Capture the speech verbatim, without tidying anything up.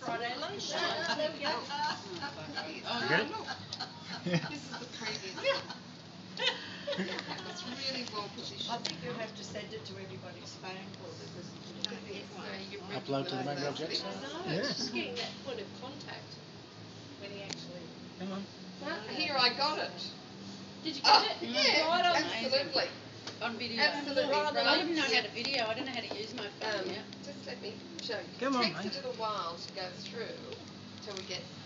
Friday lunchtime. Oh, there we go. Oh, You get it? look. This is the previous. It's really well positioned. I think you'll have to send it to everybody's phone call because you No, you Upload to the Mangrove recognise Jackson? those No, things. it's just getting that point of contact when he actually. Hang on. Well, here I got it. Did you get Oh, it? yeah, Right on. absolutely. On video. Absolutely. Right, I don't even know how Yeah. to video. I don't know how to use my phone Um, yet. just let me show you. Come on, It takes mate. a little while to go through till we get